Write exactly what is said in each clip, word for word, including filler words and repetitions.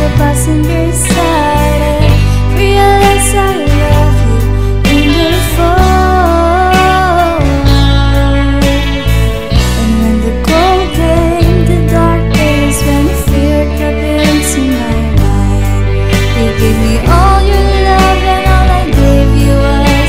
the passenger side, I realize I love you in the fall. And when the cold came, the dark days, when fear crept into my mind, you gave me all your love, and all I gave you was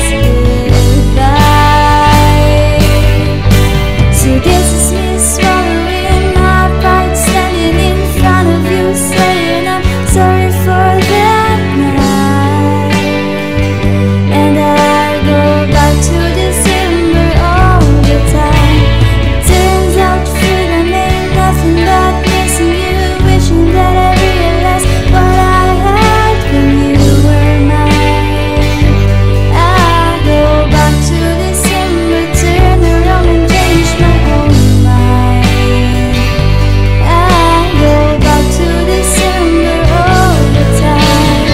goodbye. So this is me swallowing my pride, standing in front of you, saying I'm sorry for that night. And I go back to December all the time. It turns out freedom ain't nothing but missing you, wishing that I realized what I had when you were mine. I go back to December, turn around and change my own mind. I go back to December all the time.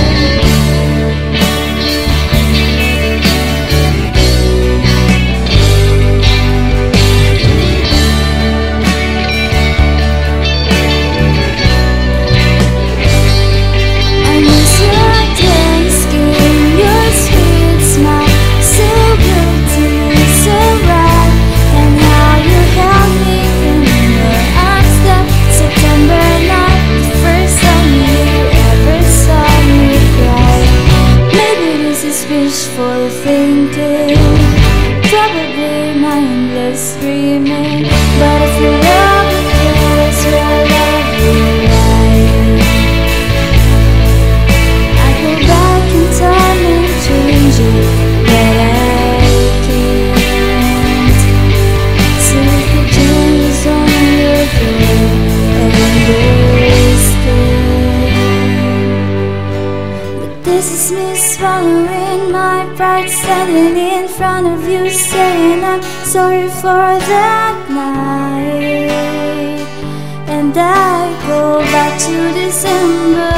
I miss your tan skin, your sweet smile, so good to me, so right. And how you held me in your arms that September night, the first time you ever saw me cry. Maybe this is wishful thinking, probably mindless dreaming, but if you love the place where love will lie, I go back in time and change it, but I can't. So if the dream is on your door, understand. But this is me swallowing my pride, standing in front of you, saying I'm sorry for that night. And I go back to December